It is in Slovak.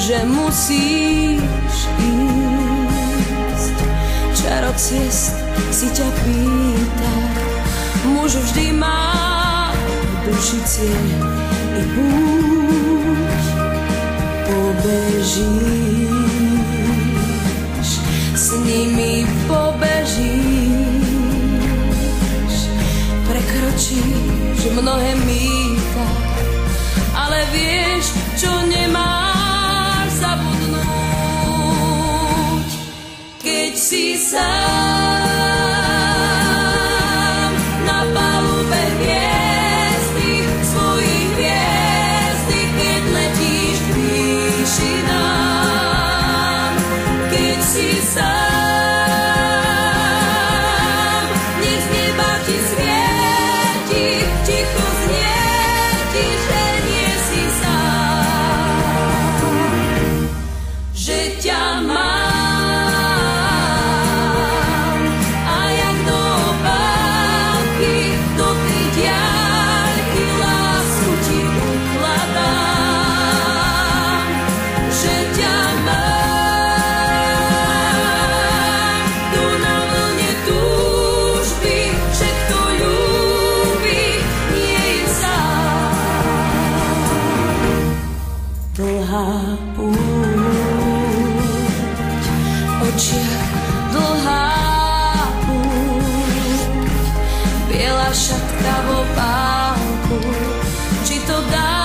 že musíš ísť. Čaro ciest si ťa pýta, muž vždy má v duši cieľ i púť. Pobežíš, s nimi pobežíš, prekročíš mnohé mýta, ale vieš, čo nemáš zabudnúť, keď si sám na palube hviezdy, svojich hviezdy, keď letíš k výšinám, keď si sám, nech z neba ti svieti, ticho znie ti, že nie si sám, že ťa mám. A jak do obálky, do tej diaľky lásku ti ukladám, že ťa mám. Tu na vlne túžby, že kto ľúbi, nie je sám. Dlhá púť, v očiach dlhá púť, biela šatka v opálku, či to dá